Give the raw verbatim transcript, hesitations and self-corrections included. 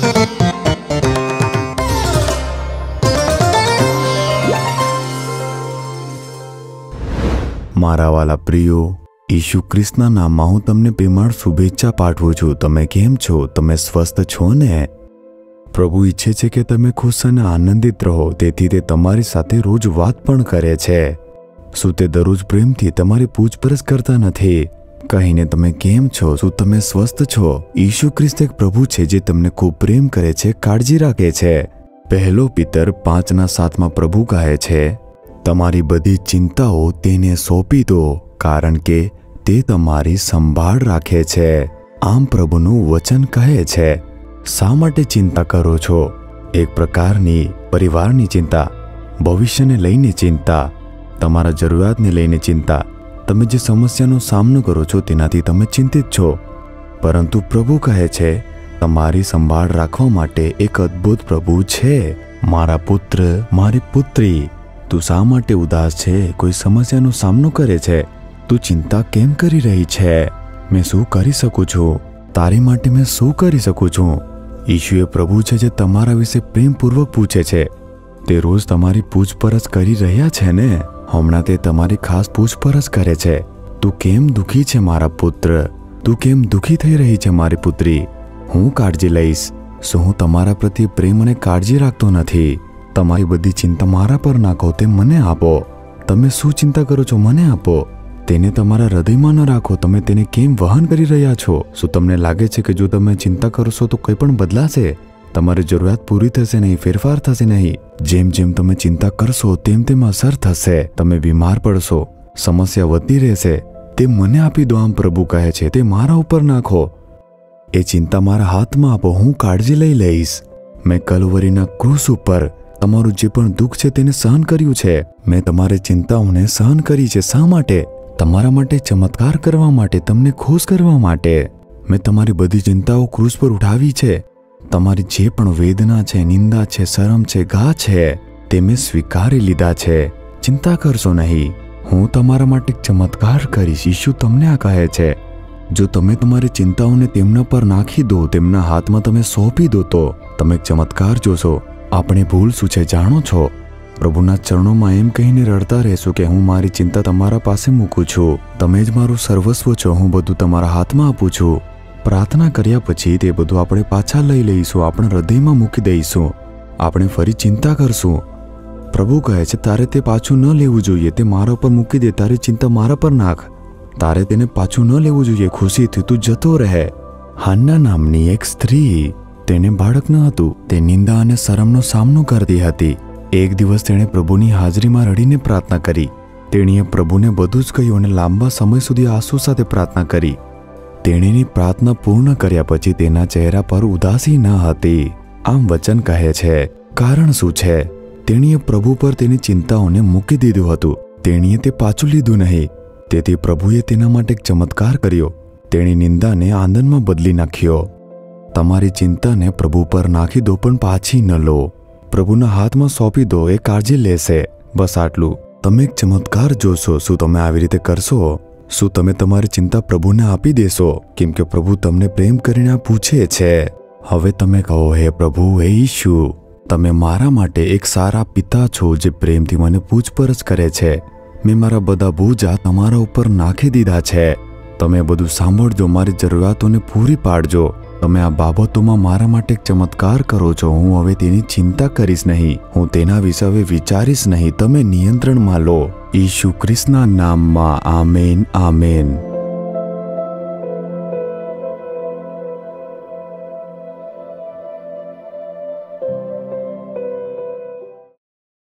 मारा वाला प्रियो, ईशु ख्रिस्तना नाममां हूँ तमने प्रेमाळ शुभेच्छा पाठवुं छुं। तमे केम छो? तमे स्वस्थ छो ने? प्रभु ઈચ્છે છે કે તમે ખુશ અને આનંદિત રહો, તેથી તે તમારી સાથે રોજ વાત પણ કરે છે। શું તે દરરોજ પ્રેમથી તમારી પૂછપરછ કરતા નથી? કહીને તમે કેમ છો? શું તમે સ્વસ્થ છો? ઈશુ ખ્રિસ્ત એક પ્રભુ છે જે તમને ખૂબ પ્રેમ કરે છે, કાળજી રાખે છે। પહેલો પિતર પાંચના સાતમાં પ્રભુ કહે છે, તમારી બધી ચિંતાઓ તેને સોંપી દો, કારણ કે તે તમારી સંભાળ રાખે છે। આમ પ્રભુનું વચન કહે છે। શા માટે ચિંતા કરો છો? એક પ્રકારની પરિવારની ચિંતા, ભવિષ્યને લઈને ચિંતા, તમારા જરૂરિયાતને લઈને ચિંતા। તમે જે સમસ્યાનો સામનો કરો છો તેનાથી તમે ચિંતિત છો, પરંતુ પ્રભુ કહે છે તમારી સંભાળ રાખવા માટે એક અદ્ભુત પ્રભુ છે। મારા પુત્ર, મારી પુત્રી, તું શા માટે ઉદાસ છે? કોઈ સમસ્યાનો સામનો કરે છે? તું ચિંતા કેમ કરી રહી છે? મેં શું કરી શકું છું? તારી માટે મેં શું કરી શકું છું? ઈશુ એ પ્રભુ છે જે તમારા વિશે પ્રેમપૂર્વક પૂછે છે। તે રોજ તમારી પૂછપરછ કરી રહ્યા છે ને? હમણાં તે તમારી ખાસ પૂછપરછ કરે છે। તું કેમ દુઃખી છે મારા પુત્ર? તું કેમ દુઃખી થઈ રહી છે મારી પુત્રી? હું કાળજી લઈશ। શું હું તમારા પ્રત્યે પ્રેમ અને કાળજી રાખતો નથી? તમારી બધી ચિંતા મારા પર નાખો, તે મને આપો। તમે શું ચિંતા કરો છો મને આપો। તેને તમારા હૃદયમાં ન રાખો। તમે તેને કેમ વહન કરી રહ્યા છો? શું તમને લાગે છે કે જો તમે ચિંતા કરશો તો કંઈ પણ બદલાશે? તમારી જરૂરિયાત પૂરી થશે નહીં, ફેરફાર થશે નહીં। જેમ જેમ તમે ચિંતા કરશો તેમ તેમ અસર થશે। તમે બીમાર પડશો, સમસ્યા વધતી રહેશે। તે મને આપી દો, આમ પ્રભુ કહે છે, તે મારા ઉપર નાખો। એ ચિંતા મારા હાથમાં આપો, હું કાળજી લઈ લઈશ। મેં કલ્વરીના ક્રૂસ ઉપર તમારું જે પણ દુઃખ છે તેને સહન કર્યું છે। મેં તમારી ચિંતાઓને સહન કરી છે। શા માટે? તમારા માટે ચમત્કાર કરવા માટે, તમને ખુશ કરવા માટે। મેં તમારી બધી ચિંતાઓ ક્રૂસ પર ઉઠાવી છે। તમારી જે પણ વેદના છે, નિંદા છે, શરમ છે, ઘા છે, તે મેં સ્વીકારી લીધા છે। ચિંતા કરશો નહીં, હું તમારા માટે ચમત્કાર કરીશ। ઈશુ તમને આ કહે છે। જો તમે તમારી ચિંતાઓને તેમના પર નાખી દો, તેમના હાથમાં તમે સોંપી દો, તો તમે ચમત્કાર જોશો। આપણે ભૂલ શું છે જાણો છો? પ્રભુના ચરણોમાં એમ કહીને રડતા રહેશું કે હું મારી ચિંતા તમારા પાસે મૂકું છું, તમે જ મારું સર્વસ્વ છો, હું બધું તમારા હાથમાં આપું છું। પ્રાર્થના કર્યા પછી તે બધું આપણે પાછા લઈ લઈશું, આપણે હૃદયમાં મૂકી દઈશું, આપણે ફરી ચિંતા કરશું। પ્રભુ કહે છે તારે તે પાછું ન લેવું જોઈએ, તે મારા પર મૂકી દે, તારી ચિંતા મારા પર નાખ, તારે તેને પાછું ન લેવું જોઈએ। ખુશીથી તું જતો રહે। હાન્ના નામની એક સ્ત્રી, તેને બાળક ન હતું, તે નિંદા અને શરમનો સામનો કરતી હતી। એક દિવસ તેણે પ્રભુની હાજરીમાં રડીને પ્રાર્થના કરી। તેણીએ પ્રભુને બધું જ કહ્યું અને લાંબા સમય સુધી આંસુ સાથે પ્રાર્થના કરી। તેણીની પ્રાર્થના પૂર્ણ કર્યા પછી તેના ચહેરા પર ઉદાસી ન હતી। આમ વચન કહે છે, કારણ શું છે? તેણીએ પ્રભુ પર તેની ચિંતાઓને મૂકી દીધું હતું, તેણીએ તે પાછું લીધું નહીં। તેથી પ્રભુએ તેના માટે એક ચમત્કાર કર્યો, તેની નિંદાને આનંદમાં બદલી નાખ્યો। તમારી ચિંતાને પ્રભુ પર નાખી દો, પણ પાછી ન લો, પ્રભુના હાથમાં સોંપી દો, એ કાળજી લેશે। બસ આટલું। તમે એક ચમત્કાર જોશો। શું તમે આવી રીતે કરશો? શું તમે તમારી ચિંતા પ્રભુને આપી દેશો? કેમ કે પ્રભુ તમને પ્રેમ કરીને આ પૂછે છે। હવે તમે કહો, હે પ્રભુ, હે ઈશુ, તમે મારા માટે એક સારા પિતા છો જે પ્રેમથી મને પૂછપરછ કરે છે। મેં મારા બધા બોજા તમારા ઉપર નાખી દીધા છે। તમે બધું સાંભળજો, મારી જરૂરિયાતોને પૂરી પાડજો। તમે આ બાબતોમાં મારા માટે એક ચમત્કાર કરો છો। હું હવે તેની ચિંતા કરીશ નહીં, હું તેના વિશે હવે વિચારીશ નહીં। તમે નિયંત્રણમાં લો। ઈશુ ખ્રિસ્તના નામમાં, આમેન, આમેન।